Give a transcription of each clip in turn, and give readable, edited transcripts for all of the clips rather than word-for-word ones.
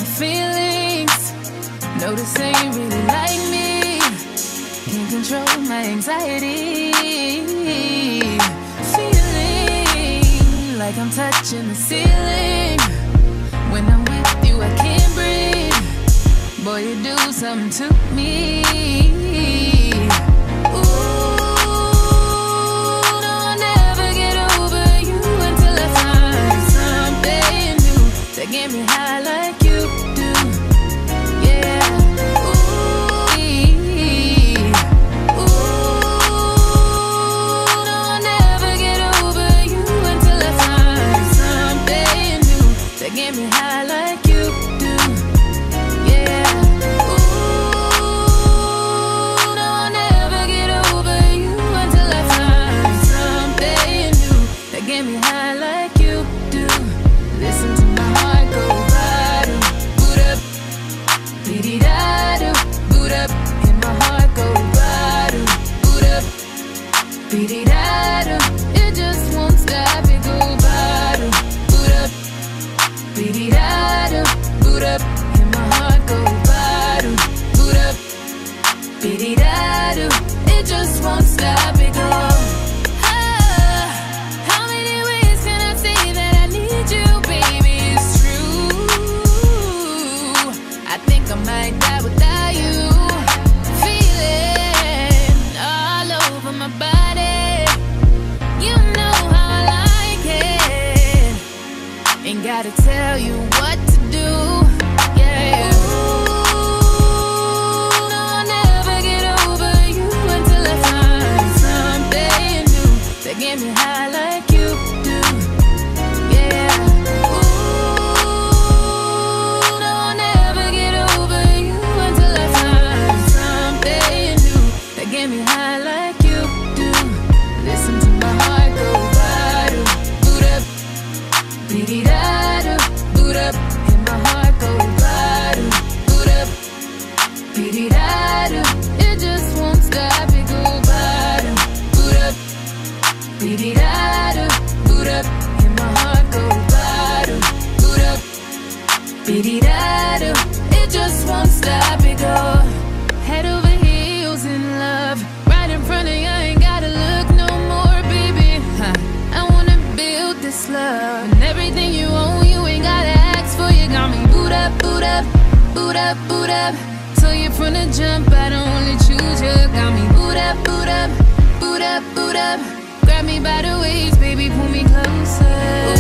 my feelings. Notice that you really like me. Can't control my anxiety. Feeling like I'm touching the ceiling. When I'm with you, I can't breathe. Boy, you do something to me. Get me high like you do, yeah. Ooh, no, I'll never get over you until I find something new that get me high like you do, yeah. Ooh, no, I'll never get over you until I find something new that get me high like you do. Listen to my heart go ba-do, boot up, beady-da-do, boot up, and my heart go ba-do, boot up, beady-da-do. It just won't stop, it go ba-do, boot up, beady-da-do, boot up, and my heart go ba-do, boot up, beady-da-do. It just won't stop, it go. I might die without you. Feeling all over my body. You know how I like it. Ain't gotta tell you what to do, yeah. Ooh, no, I'll never get over you until I find something new that get me high like you do, yeah. Get me high like you do. Listen to my heart go ba-do, boot up, beady-da-do, boot up, and my heart go ba-do, boot up, beady-da-do. It just won't stop, it go ba-do, boot up, beady-da-do, boot up, and my heart go ba-do, boot up, beady-da-do. It just won't stop, it go. Head over heels in love, right in front of you, ain't gotta look no more, baby. I wanna build this love, and everything you own, you ain't gotta ask for. You got me boot up, boot up, boot up, boot up. So you from the jump, I don't only choose you. Got me boot up, boot up, boot up, boot up. Grab me by the waist, baby, pull me closer.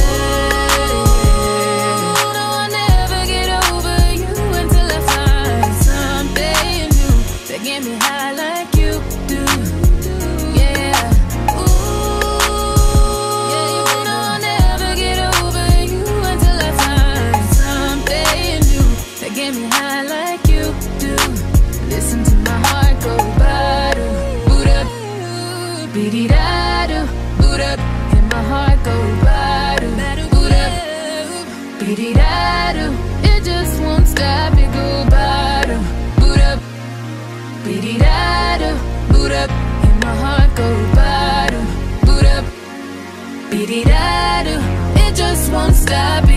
Get me high like you do, yeah. Ooh, yeah, you know I'll never get over you until I find something new that get me high like you do. Listen to my heart go ba-do, boot up, beady-da-do, boot up, and my heart go ba-do, boot up, beady-da-do. It just won't stop, it go ba-do, boot up, beady-da-do, boot up, and my heart go ba-do, boot up, beady-da-do. It just won't stop.